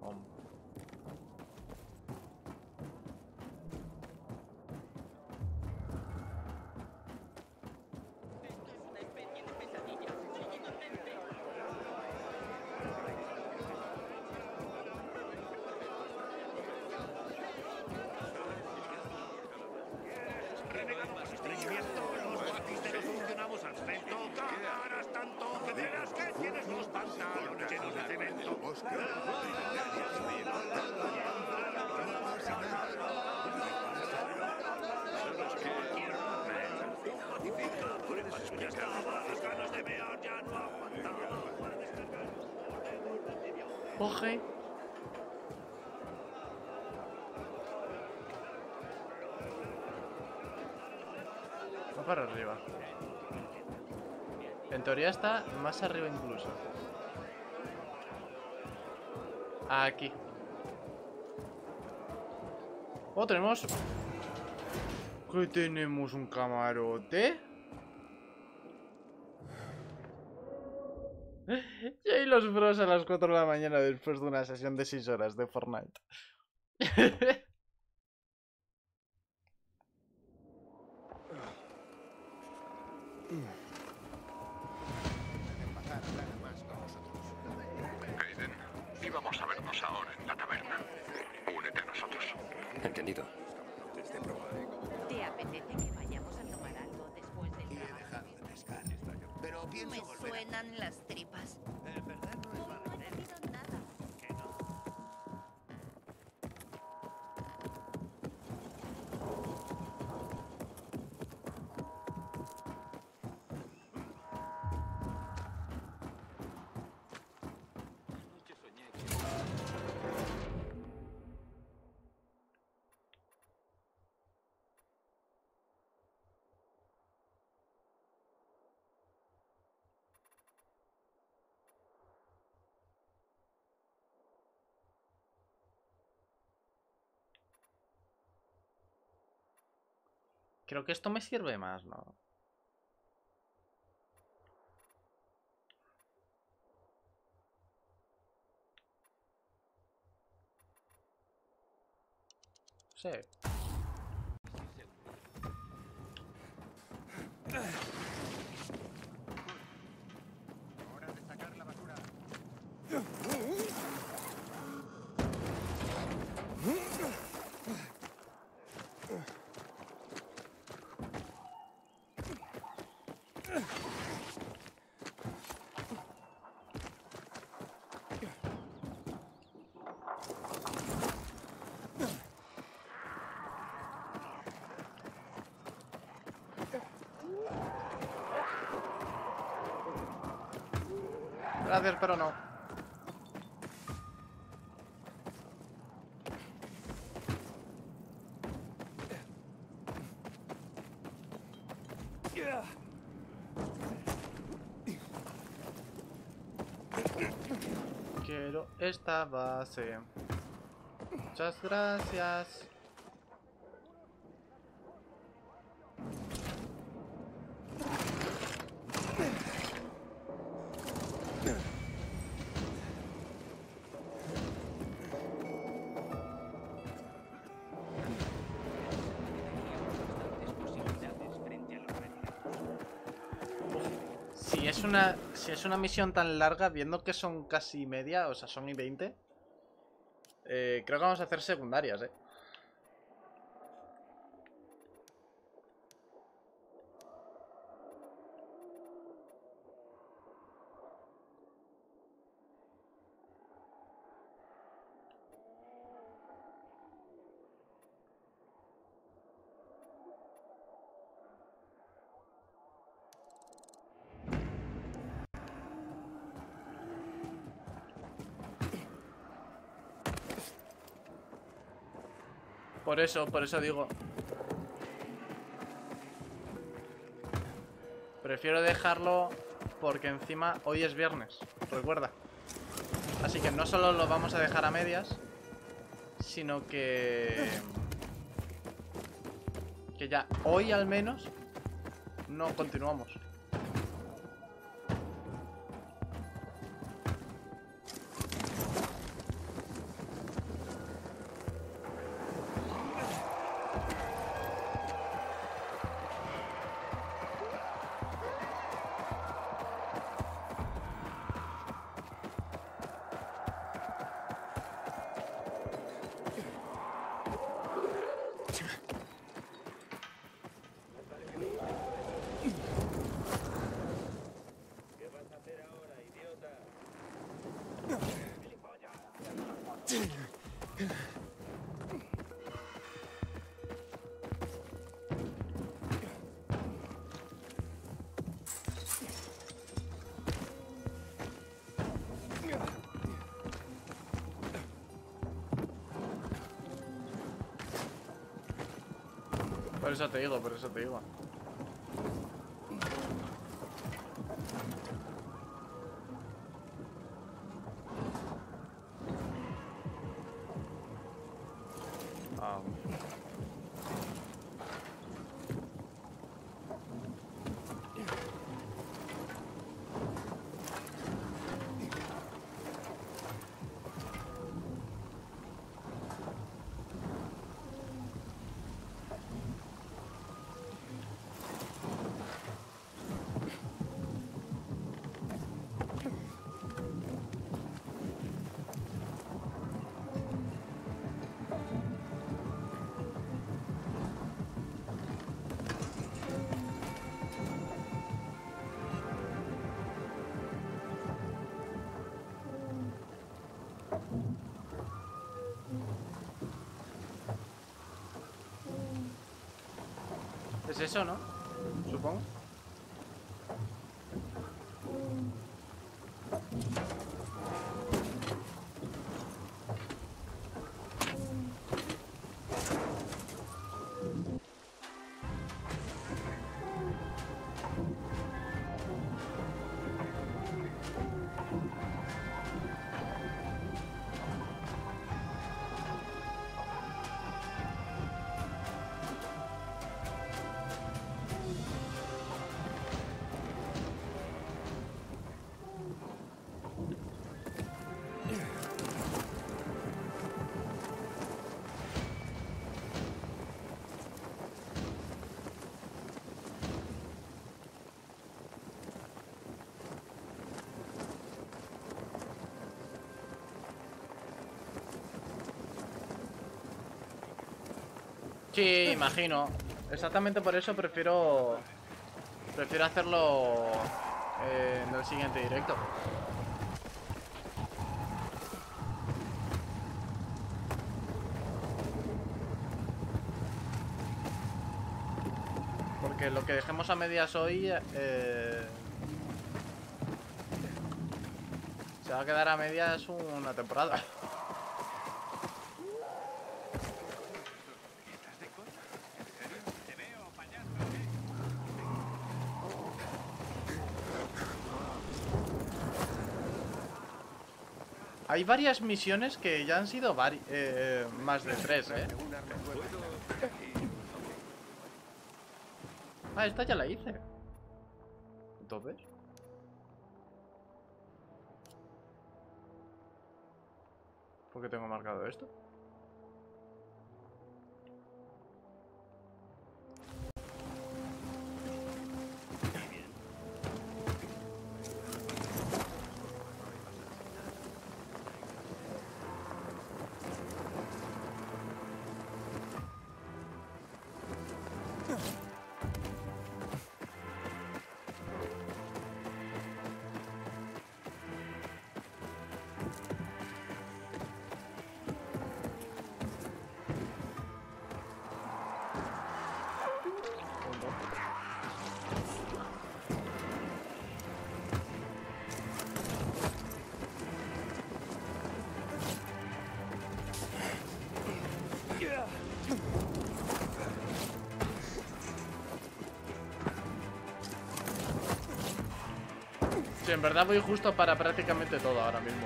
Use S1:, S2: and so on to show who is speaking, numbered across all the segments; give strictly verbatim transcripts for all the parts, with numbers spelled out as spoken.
S1: Om. Coge. Va para arriba. En teoría está más arriba incluso. Aquí. Oh, tenemos... ¿Qué tenemos? ¿Un camarote? Y ahí los bros a las cuatro de la mañana después de una sesión de seis horas de Fortnite.
S2: Aiden, íbamos a vernos ahora en la taberna. Únete a nosotros.
S3: Entendido.
S4: ¿Te apetece que vayamos a tomar algo después del
S5: Y he
S4: trabajo?
S5: dejado de pescar. Pero pienso
S4: Me
S5: volver.
S4: suenan las tripas.
S5: En verdad no es
S4: No
S5: mala
S4: he
S5: idea.
S4: comido nada.
S5: Que no.
S1: Creo que esto me sirve más, ¿no? Sí.
S5: Hora de sacar la basura.
S1: Gracias, pero no. Quiero esta base. Muchas gracias. Si es una, si es una misión tan larga, viendo que son casi media, o sea, son y veinte, eh, creo que vamos a hacer secundarias, eh. Por eso, por eso digo. Prefiero dejarlo porque encima hoy es viernes, recuerda. Así que no solo lo vamos a dejar a medias, sino que... que ya hoy al menos no continuamos. Por eso te digo, por eso te digo. Ah. Es eso, ¿no? Supongo. Sí, imagino. Exactamente por eso prefiero... Prefiero hacerlo eh, en el siguiente directo. Porque lo que dejemos a medias hoy... Eh, se va a quedar a medias una temporada. Hay varias misiones que ya han sido vari eh, más de tres, ¿eh? Ah, esta ya la hice. Entonces... ¿por qué tengo marcado esto? Sí, en verdad voy justo para prácticamente todo ahora mismo.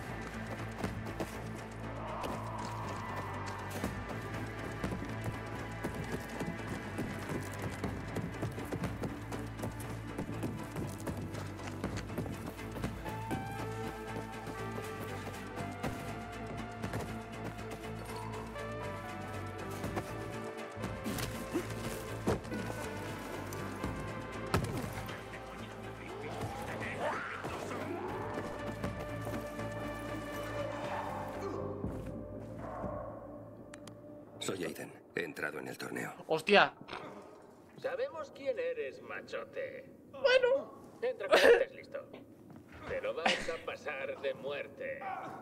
S3: Soy Aiden. He entrado en el torneo.
S1: ¡Hostia!
S6: Sabemos quién eres, machote.
S1: Bueno.
S6: Entra cuando estés listo. Pero vas a pasar de muerte.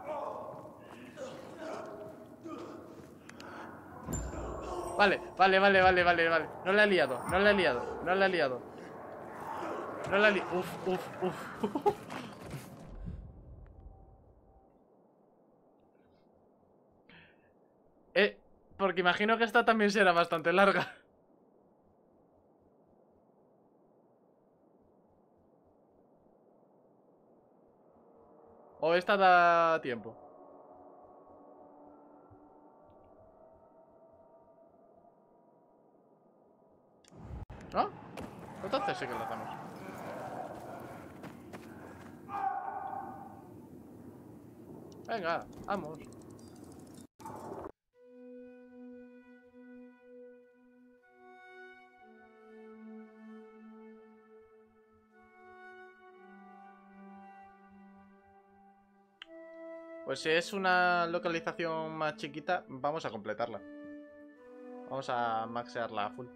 S1: Vale, vale, vale, vale, vale, vale. No la he liado, no la he liado, no la he liado. No la he liado. Uf, uf, uf. Eh, porque imagino que esta también será bastante larga. O esta da tiempo. ¿No? Entonces sí que lo hacemos. Venga, vamos. Pues si es una localización más chiquita, vamos a completarla. Vamos a maxearla a full.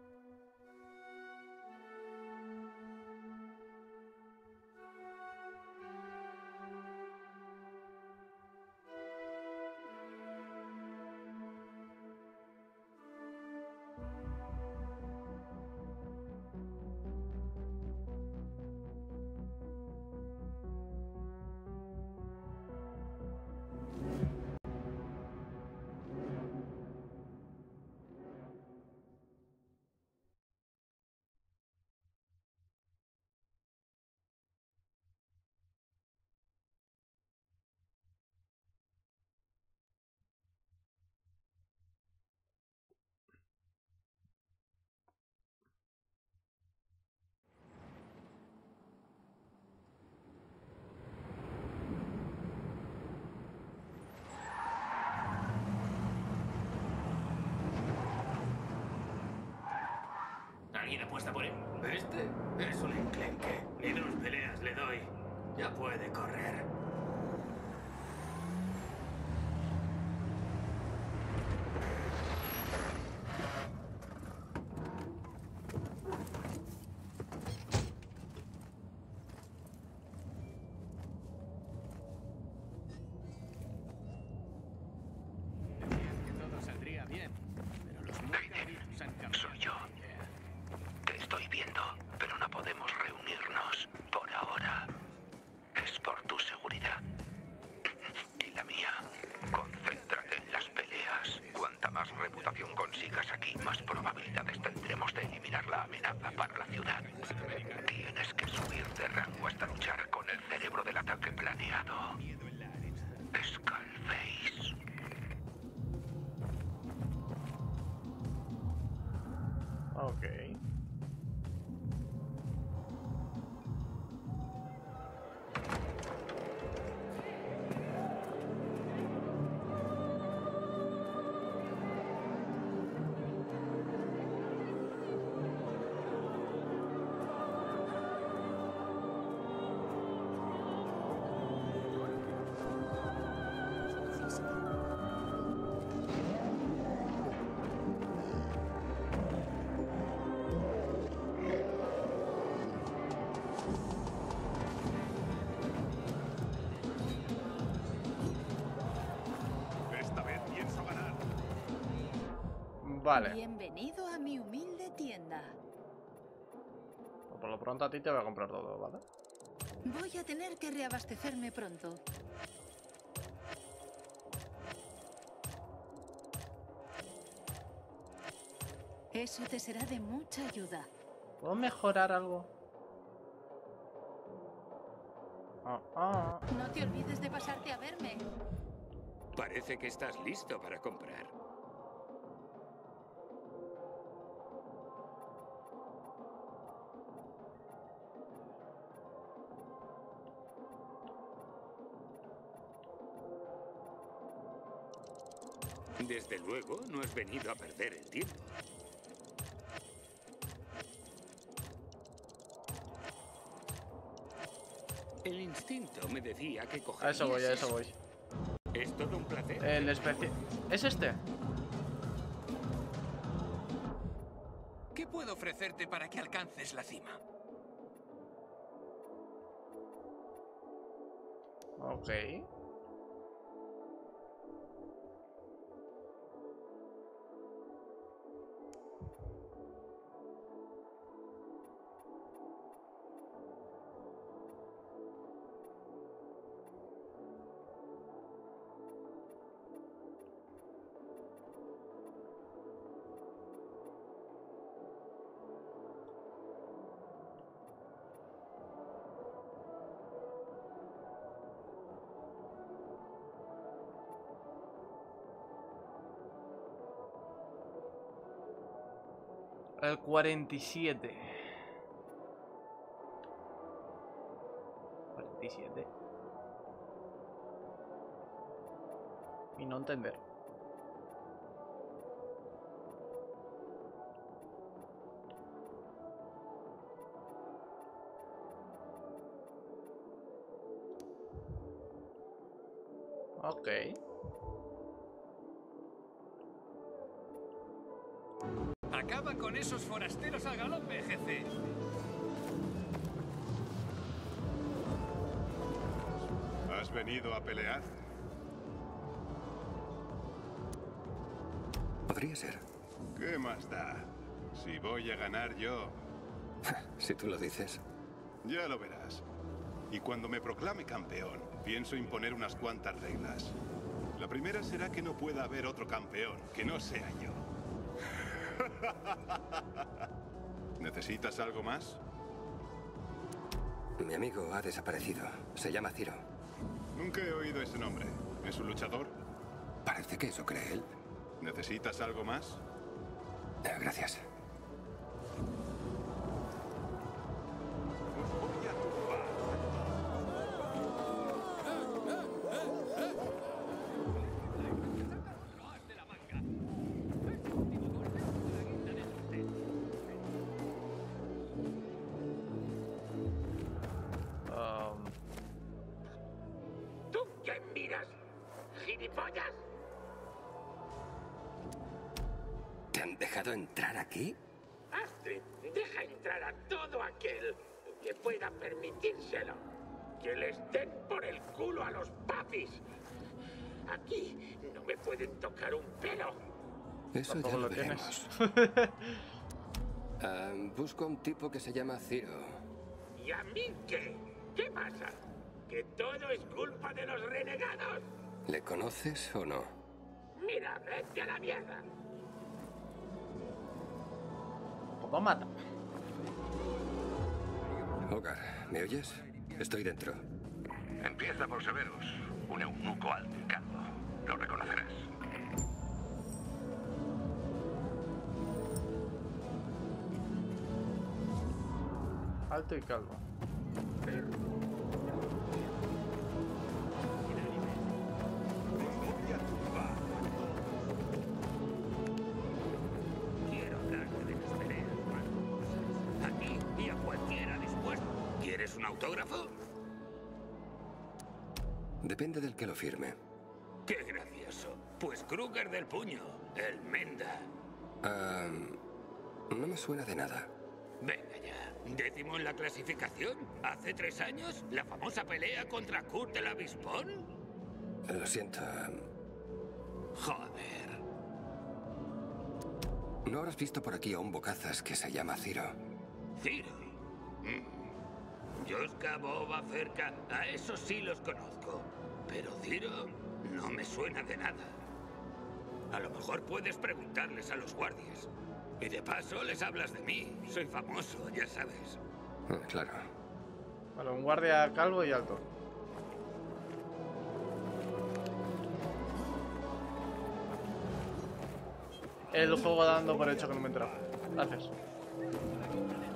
S6: ¿Alguien apuesta por él?
S3: Este es un enclenque.
S6: Ni dos peleas le doy.
S3: Ya puede correr.
S5: Decías que todo saldría bien, pero los Morgan han cambiado.
S2: Soy yo. Te estoy viendo, pero no podemos reunirnos por ahora. Es por tu seguridad. Y la mía. Concéntrate en las peleas. Cuanta más reputación consigas aquí, más probabilidades tendremos de eliminar la amenaza para la ciudad. Tienes que subir de rango hasta luchar con el cerebro del ataque planeado. Skullface.
S1: Ok.
S5: Esta vez pienso ganar.
S1: Vale.
S4: Bienvenido a mi humilde tienda.
S1: Por lo pronto a ti te voy a comprar todo, ¿vale?
S4: Voy a tener que reabastecerme pronto. Eso te será de mucha ayuda.
S1: ¿Puedo mejorar algo? Ah, ah.
S4: No te olvides de pasarte a verme.
S3: Parece que estás listo para comprar. Desde luego, no has venido a perder el tiempo. El instinto me decía que
S1: A
S3: cogerías
S1: eso voy, a eso voy.
S3: Es todo un placer.
S1: El especie... ¿Es este?
S5: ¿Qué puedo ofrecerte para que alcances la cima?
S1: Ok. El cuarenta y siete. cuarenta y siete. Y no entender. Ok.
S5: Acaba con esos forasteros al galope, jefe.
S7: ¿Has venido a pelear?
S8: Podría ser.
S7: ¿Qué más da? Si voy a ganar yo,
S8: Si tú lo dices.
S7: ya lo verás. Y cuando me proclame campeón, pienso imponer unas cuantas reglas. La primera será que no pueda haber otro campeón que no sea yo. ¿Necesitas algo más?
S8: Mi amigo ha desaparecido. Se llama Ciro.
S7: Nunca he oído ese nombre. ¿Es un luchador?
S8: Parece que eso cree él.
S7: ¿Necesitas algo más?
S8: Eh, Gracias.
S7: Os voy a tumbar.
S1: Um,
S6: ¿Tú qué miras? ¿Gilipollas?
S8: ¿Te han dejado entrar aquí?
S6: Astrid, deja entrar a todo aquel que pueda permitírselo. Que les den por el culo a los papis. Aquí no me pueden tocar un pelo.
S8: Eso ya
S1: tampoco
S8: lo
S1: lo tienes.
S8: veremos. Ah, busco a un tipo que se llama Ciro.
S6: ¿Y a mí qué? ¿Qué pasa? ¿Que todo es culpa de los renegados?
S8: ¿Le conoces o no?
S6: Mira, vete a la mierda.
S1: ¿Cómo mata?
S8: Hogar, ¿me oyes? Estoy dentro.
S2: Empieza por Severus, un eunuco alto y calvo. Lo reconocerás.
S1: Alto y calvo.
S3: Quiero hablarte de las peleas más famosas. Aquí y a cualquiera dispuesto. ¿Quieres un autógrafo?
S8: Depende del que lo firme.
S3: ¡Qué gracioso! Pues Kruger del Puño, el Menda.
S8: Ah, no me suena de nada.
S3: Venga ya. Décimo en la clasificación. Hace tres años, la famosa pelea contra Kurt el Avispón.
S8: Lo siento.
S3: Joder.
S8: ¿No habrás visto por aquí a un bocazas que se llama Ciro?
S3: Ciro. Mm. Yoska, Boba, Cerca, a esos sí los conozco. Pero Ciro no me suena de nada. A lo mejor puedes preguntarles a los guardias. Y de paso les hablas de mí. Soy famoso, ya sabes.
S8: Ah, claro.
S1: Vale, un guardia calvo y alto. El juego dando por hecho que no me he enterado. Gracias.